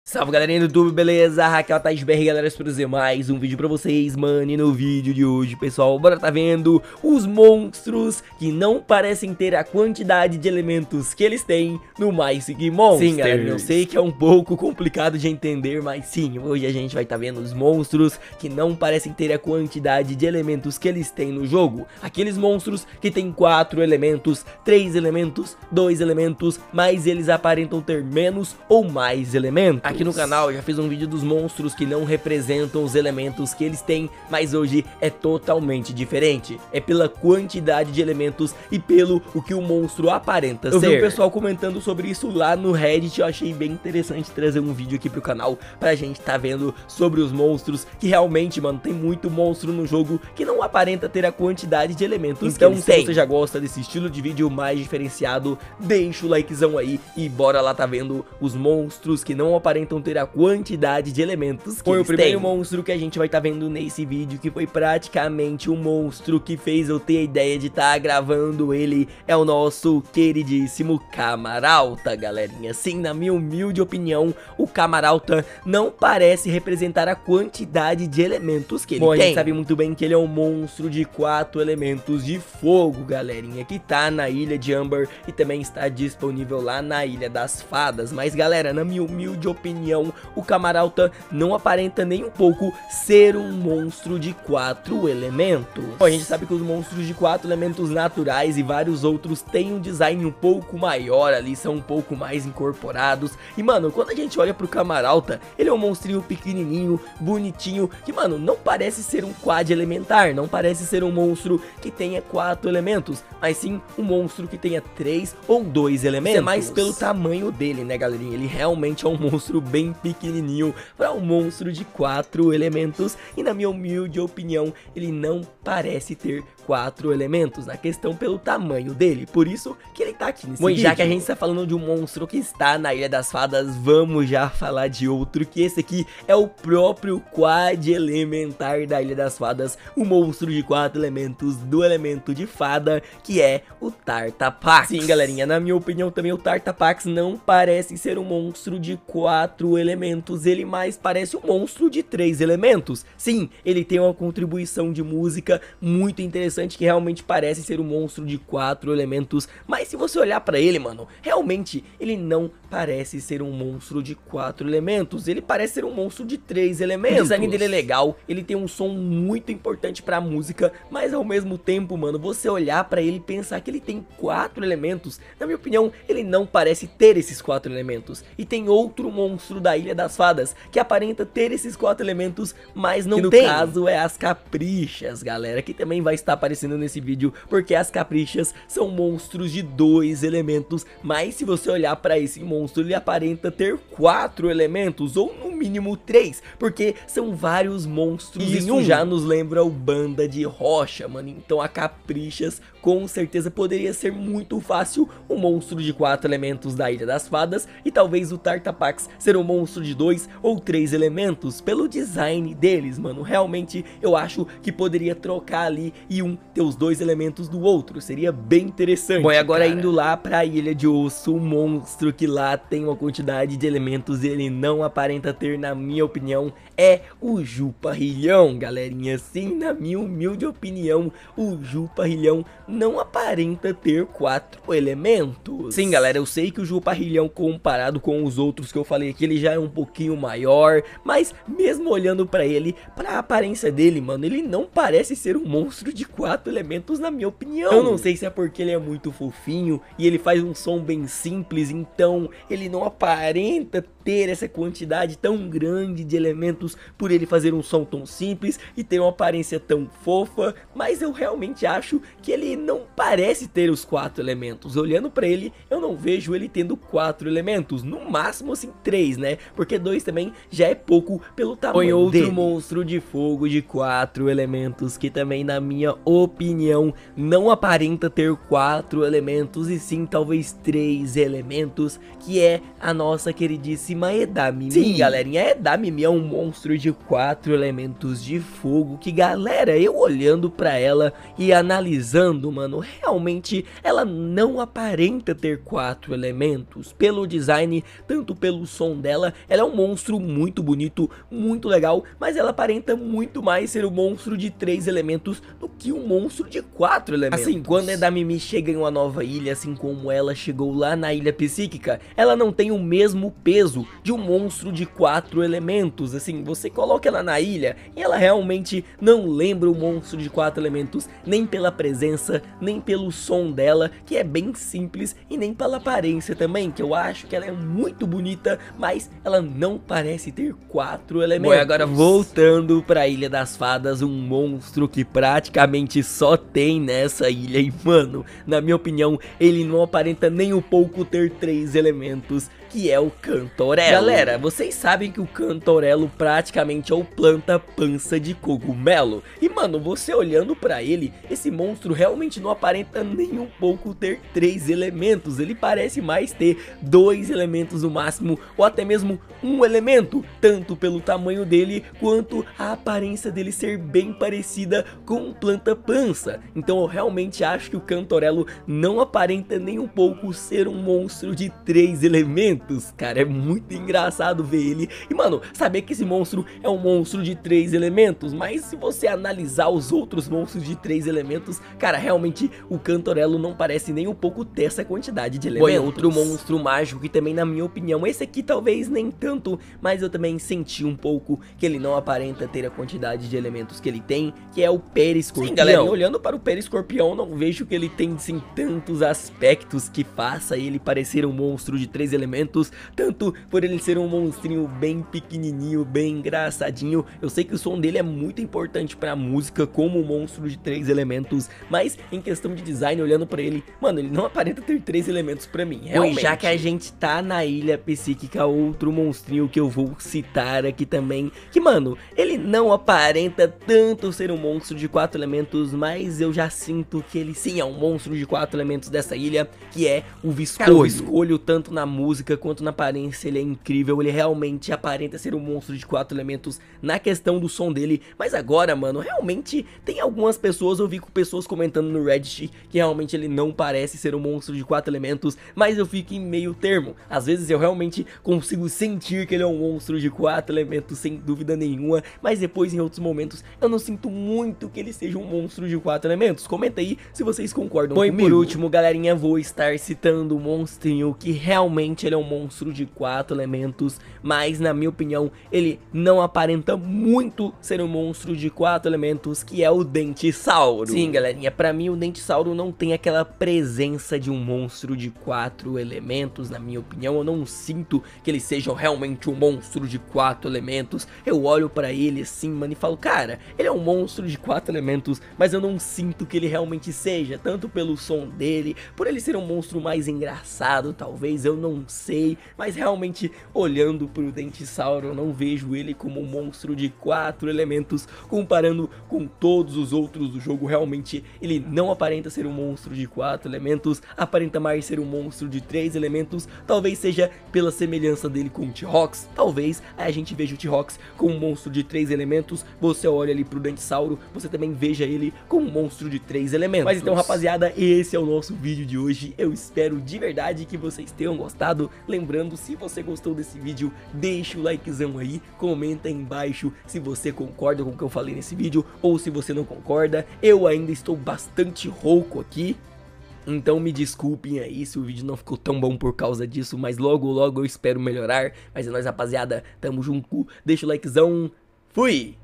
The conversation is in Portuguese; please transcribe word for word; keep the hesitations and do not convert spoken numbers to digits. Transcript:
Salve galerinha do YouTube, beleza? Raquel Thaís B R, galera, espero trazer mais um vídeo pra vocês, mano. E no vídeo de hoje, pessoal, bora tá vendo os monstros que não parecem ter a quantidade de elementos que eles têm no My City Monsters. Sim, galera, eu sei que é um pouco complicado de entender, mas sim, hoje a gente vai tá vendo os monstros que não parecem ter a quantidade de elementos que eles têm no jogo. Aqueles monstros que tem quatro elementos, três elementos, dois elementos, mas eles aparentam ter menos ou mais elementos. Aqui no canal eu já fiz um vídeo dos monstros que não representam os elementos que eles têm, mas hoje é totalmente diferente. É pela quantidade de elementos e pelo o que o monstro aparenta ser. Eu vi o pessoal comentando sobre isso lá no Reddit, eu achei bem interessante trazer um vídeo aqui pro canal pra gente tá vendo sobre os monstros, que realmente, mano, tem muito monstro no jogo que não aparenta ter a quantidade de elementos então, que eles têm. Se você já gosta desse estilo de vídeo mais diferenciado, deixa o likezão aí e bora lá tá vendo os monstros que não aparentam ter a quantidade de elementos que foi o primeiro têm. Monstro que a gente vai estar tá vendo nesse vídeo, que foi praticamente o monstro que fez eu ter a ideia de estar tá gravando ele, é o nosso queridíssimo Camaralta, galerinha. Sim, na minha humilde opinião, o Camaralta não parece representar a quantidade de elementos que ele Bom, tem. A gente sabe muito bem que ele é um monstro de quatro elementos de fogo, galerinha, que tá na Ilha de Amber e também está disponível lá na Ilha das Fadas. Mas, galera, na minha humilde opinião, o Camaralta não aparenta nem um pouco ser um monstro de quatro elementos. Bom, a gente sabe que os monstros de quatro elementos naturais e vários outros têm um design um pouco maior ali, são um pouco mais incorporados. E, mano, quando a gente olha pro Camaralta, ele é um monstrinho pequenininho, bonitinho, que, mano, não parece ser um quad elementar, não parece ser um monstro que tenha quatro elementos, mas sim um monstro que tenha três ou dois elementos. Isso é mais pelo tamanho dele, né, galerinha? Ele realmente é um monstro bem pequenininho para um monstro de quatro elementos e, na minha humilde opinião, ele não parece ter quatro elementos na questão pelo tamanho dele, por isso que ele tá aqui nesse Bom, vídeo. Já que a gente tá falando de um monstro que está na Ilha das Fadas, vamos já falar de outro, que esse aqui é o próprio quad elementar da Ilha das Fadas, o monstro de quatro elementos do elemento de fada, que é o Tartapax. Sim, galerinha, na minha opinião também o Tartapax não parece ser um monstro de quatro elementos, ele mais parece um monstro de três elementos. Sim, ele tem uma contribuição de música muito interessante, que realmente parece ser um monstro de quatro elementos, mas se você olhar pra ele, mano, realmente ele não parece ser um monstro de quatro elementos, ele parece ser um monstro de três elementos. O design dele é legal, ele tem um som muito importante pra música, mas ao mesmo tempo, mano, você olhar pra ele e pensar que ele tem quatro elementos, na minha opinião, ele não parece ter esses quatro elementos. E tem outro monstro da Ilha das Fadas que aparenta ter esses quatro elementos, mas não que no tem. No caso é as Caprichas, galera, que também vai estar aparecendo nesse vídeo, porque as Caprichas são monstros de dois elementos, mas se você olhar pra esse monstro, ele aparenta ter quatro elementos, ou no mínimo três, porque são vários monstros e isso um. já nos lembra o Banda de Rocha, mano. Então a Caprichas com certeza poderia ser muito fácil um monstro de quatro elementos da Ilha das Fadas, e talvez o Tartapax ser um monstro de dois ou três elementos, pelo design deles, mano. Realmente eu acho que poderia trocar ali e um ter os dois elementos do outro, seria bem interessante. Bom, e agora cara. indo lá pra Ilha de Osso, um monstro que lá tem uma quantidade de elementos e ele não aparenta ter, na minha opinião, é o Juparrilhão, galerinha. Sim, na minha humilde opinião, o Juparrilhão não aparenta ter quatro elementos. Sim, galera, eu sei que o Juparrilhão, comparado com os outros que eu falei aqui, ele já é um pouquinho maior, mas mesmo olhando pra ele, pra aparência dele, mano, ele não parece ser um monstro de quatro elementos, na minha opinião. Eu não sei se é porque ele é muito fofinho e ele faz um som bem simples, então ele não aparenta ter essa quantidade tão grande de elementos por ele fazer um som tão simples e ter uma aparência tão fofa, mas eu realmente acho que ele não parece ter os quatro elementos. Olhando pra ele, eu não vejo ele tendo quatro elementos, no máximo assim três, né, porque dois também já é pouco pelo tamanho Põe outro dele. monstro de fogo de quatro elementos, que também, na minha opinião, não aparenta ter quatro elementos, e sim talvez três elementos, que é a nossa queridíssima Edamimi. Sim, galerinha, galerinha, é Edamame é um monstro de quatro elementos de fogo que, galera, eu olhando pra ela e analisando, mano, realmente ela não aparenta ter quatro elementos. Pelo design, tanto pelo som dela, ela é um monstro muito bonito, muito legal, mas ela aparenta muito mais ser um monstro de três elementos do que um monstro de quatro elementos. Assim, quando Edamame chega em uma nova ilha, assim como ela chegou lá na Ilha Psíquica, ela não tem o mesmo peso de um monstro de quatro elementos. Assim, você coloca ela na ilha e ela realmente não lembra o monstro de quatro elementos, nem pela presença, nem pelo som dela, que é bem simples, e nem pela aparência também, que eu acho que ela é muito bonita, mas ela não parece ter quatro elementos. Bom, agora voltando pra Ilha das Fadas, um monstro que praticamente só tem nessa ilha, e mano, na minha opinião, ele não aparenta nem um pouco ter três elementos, que é o Cantorelo. Galera, vocês sabem que o Cantorelo praticamente é o planta pança de cogumelo. E mano, você olhando pra ele, esse monstro realmente não aparenta nem um pouco ter três elementos. Ele parece mais ter dois elementos no máximo, ou até mesmo um elemento, tanto pelo tamanho dele, quanto a aparência dele ser bem parecida com o planta pança. Então eu realmente acho que o Cantorelo não aparenta nem um pouco ser um monstro de três elementos. Cara, é muito engraçado ver ele. E mano, saber que esse monstro é um monstro de três elementos, mas se você analisar os outros monstros de três elementos, cara, realmente o Cantorelo não parece nem um pouco ter essa quantidade de elementos. Bom, outro monstro mágico que também, na minha opinião, esse aqui talvez nem tanto, mas eu também senti um pouco que ele não aparenta ter a quantidade de elementos que ele tem, que é o Periscorpião. Sim, galera, olhando para o Periscorpião, não vejo que ele tem, sim, tantos aspectos que faça ele parecer um monstro de três elementos, tanto por ele ser um monstrinho bem pequenininho, bem engraçadinho. Eu sei que o som dele é muito importante pra música como um monstro de três elementos, mas em questão de design, olhando pra ele, mano, ele não aparenta ter três elementos pra mim, realmente. Bom, já que a gente tá na Ilha Psíquica, outro monstrinho que eu vou citar aqui também, que mano, ele não aparenta tanto ser um monstro de quatro elementos, mas eu já sinto que ele sim é um monstro de quatro elementos dessa ilha, que é o Viscolho. O Viscolho, tanto na música quanto na aparência, ele é incrível. Ele realmente aparenta ser um monstro de quatro elementos na questão do som dele. Mas agora, mano, realmente tem algumas pessoas, eu vi com pessoas comentando no Reddit que realmente ele não parece ser um monstro de quatro elementos, mas eu fico em meio termo. Às vezes eu realmente consigo sentir que ele é um monstro de quatro elementos, sem dúvida nenhuma, mas depois em outros momentos eu não sinto muito que ele seja um monstro de quatro elementos. Comenta aí se vocês concordam comigo. Bom, e por último, galerinha, vou estar citando o monstrinho que realmente ele é um monstro de quatro elementos, mas na minha opinião ele não aparenta muito ser um monstro de quatro elementos, que é o Dentisauro. Sim, galerinha, pra mim o Dentisauro não tem aquela presença de um monstro de quatro elementos, na minha opinião. Eu não sinto que ele seja realmente um monstro de quatro elementos. Eu olho pra ele assim, mano, e falo, cara, ele é um monstro de quatro elementos, mas eu não sinto que ele realmente seja, tanto pelo som dele, por ele ser um monstro mais engraçado, talvez, eu não sei. Mas realmente, olhando pro Dentisauro, eu não vejo ele como um monstro de quatro elementos. Comparando com todos os outros do jogo, realmente ele não aparenta ser um monstro de quatro elementos, aparenta mais ser um monstro de três elementos. Talvez seja pela semelhança dele com o T-Rex, talvez a gente veja o T-Rex como um monstro de três elementos. Você olha ali pro Dentisauro, você também veja ele como um monstro de três elementos. Mas então, rapaziada, esse é o nosso vídeo de hoje. Eu espero de verdade que vocês tenham gostado. Lembrando, se você gostou desse vídeo, deixa o likezão aí, comenta aí embaixo se você concorda com o que eu falei nesse vídeo ou se você não concorda. Eu ainda estou bastante rouco aqui, então me desculpem aí se o vídeo não ficou tão bom por causa disso, mas logo logo eu espero melhorar. Mas é nóis, rapaziada, tamo junto, deixa o likezão, fui!